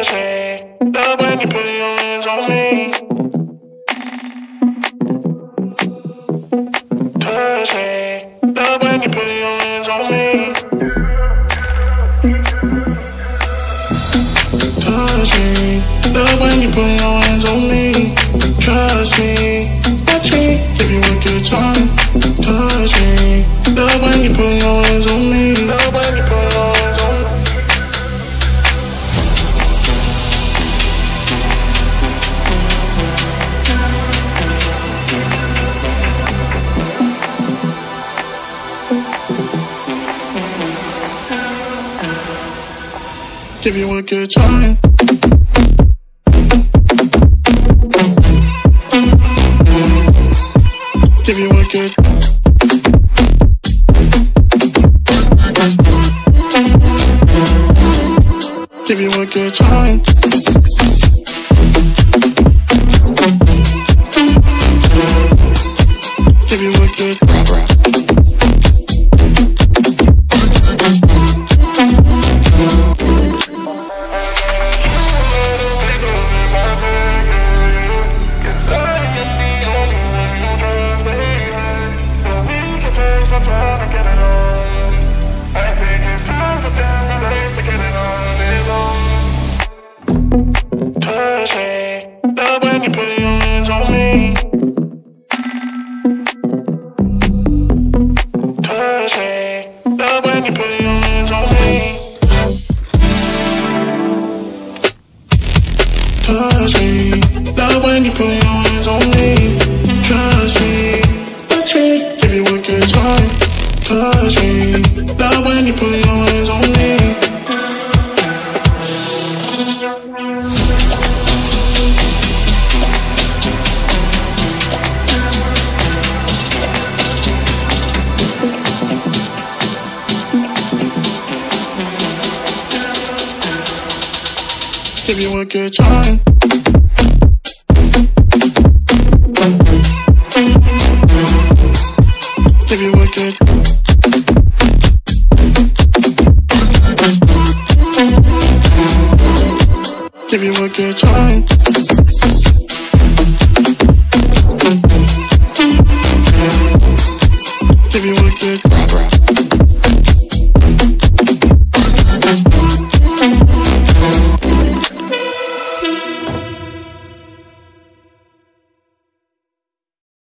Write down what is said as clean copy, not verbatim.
Touch me, love when you put your hands on me. Touch me, love when you put your hands on me. Touch me, love when you put your hands on me. Trust me, watch me, give you a good time. Touch me, love when you put your hands on me. Love when you put your hands on me. Give you a good time. Give you a good. Give you a good time. Give you a good. Touch me, love when you put your hands on me. Touch me, love when you put your hands on me. Touch me, love when you put your hands on me. Trust me, touch me, give you a good time. Touch me, love when you put your hands on me. Give you a good time. Give you a good. Give you a good time. Give you a good.